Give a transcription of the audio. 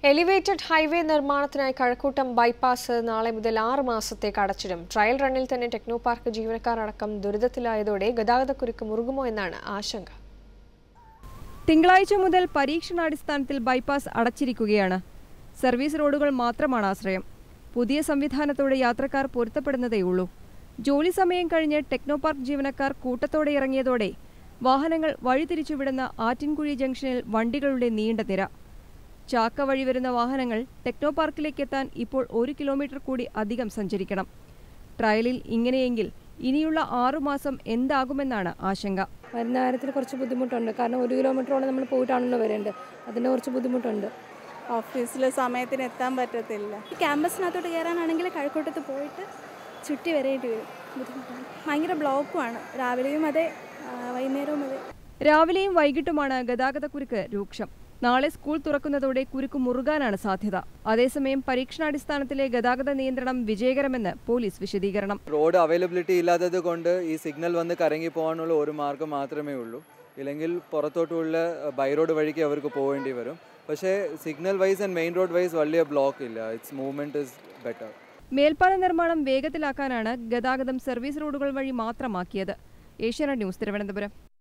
Elevated highway നിർമ്മാണത്തിനായി Kazhakkoottam bypass നാളെ മുതൽ 6 മാസത്തേക്ക് അടച്ചിടും. ട്രയൽ റണ്ണിൽ തന്നെ ടെക്നോ പാർക്ക് ജീവനക്കാർ അടക്കം ദുരിതത്തിലായതോടെ ഗതാഗതക്കുരുക്ക് മുറുകുമോ എന്നാണ് ആശങ്ക. തിങ്കളാഴ്ച മുതൽ പരീക്ഷണാടിസ്ഥാനത്തിൽ ബൈപ്പാസ് അടച്ചിരിക്കുകയാണ്. സർവീസ് റോഡുകൾ മാത്രമാണ് ആശ്രയം. പുതിയ സംവിധാനത്തോടെ യാത്രക്കാർ പൊരുത്തപ്പെടുന്നതേയുള്ളൂ. ജോലി സമയം കഴിഞ്ഞ് ടെക്നോ പാർക്ക് ജീവനക്കാർ കൂട്ടത്തോടെ ഇറങ്ങിയതോടെ വാഹനങ്ങൾ വഴിതിരിച്ചുവിടുന്ന ആറ്റിൻകുഴി ജംഗ്ഷനിൽ വണ്ടികളുടെ നീണ്ട നിര. ചാക്ക വഴി വരുന്ന വാഹനങ്ങൾ ടെക്നോ പാർക്കിലേക്ക് എത്താൻ ഇപ്പോൾ 1 കിലോമീറ്റർ കൂടി അധികം സഞ്ചരിക്കണം. ട്രയലിൽ ഇങ്ങനെയെങ്കിൽ ഇനിയുള്ള 6 മാസം എന്താകുമെന്നാണ് ആശങ്ക. വരുന്ന കാര്യത്തിൽ കുറച്ച് ബുദ്ധിമുട്ടുണ്ട്. കാരണം 1 കിലോമീറ്ററോളം നമ്മൾ പോയിട്ടാണല്ലോ വരേണ്ടത്. അതിന് കുറച്ച് ബുദ്ധിമുട്ടുണ്ട്. ഓഫീസിൽ സമയത്തിന് എത്താൻ പറ്റത്തില്ല. ക്യാമ്പസിനകത്തോട്ട് കയറാനാണെങ്കിൽ കഴക്കൂട്ടത്ത് പോയിട്ട് ചുറ്റി വരേണ്ടി വരും. ബുദ്ധിമുട്ടാണ്. ഭയങ്കര ബ്ലോക്കുമാണ്. രാവിലെയും അതെ, വൈകുന്നേരവും അതെ. രാവിലെയും വൈകിട്ടുമാണ് ഗതാഗതക്കുരുക്ക് രൂക്ഷം. നാളെ സ്കൂൾ തുറക്കുന്നതോടെ കുരുക്ക് മുറുകാനാണ് സാധ്യത. അതേസമയം പരീക്ഷണാടിസ്ഥാനത്തിലെ ഗതാഗത നിയന്ത്രണം വിജയകരമെന്ന് പോലീസ് വിശദീകരണം. റോഡ് അവൈലബിലിറ്റി ഇല്ലാത്തത് കൊണ്ട് ഈ സിഗ്നൽ വന്ന് കറങ്ങി പോകാനുള്ള ഒരു മാർഗ്ഗം മാത്രമേ ഉള്ളൂ. ഇല്ലെങ്കിൽ പുറത്തോട്ടുള്ള ബൈ റോഡ് വഴിക്ക് അവർക്ക് പോകേണ്ടി വരും. പക്ഷേ signal wise and main road wise വലിയ ബ്ലോക്ക് ഇല്ല. It's movement is better. മേൽപ്പാല നിർമ്മാണം വേഗത്തിലാക്കാനാണ് ഗതാഗതം സർവീസ് റോഡുകൾ വഴി മാത്രമാക്കിയത്. ഏഷ്യാനെറ്റ് ന്യൂസ്, തിരുവനന്തപുരം.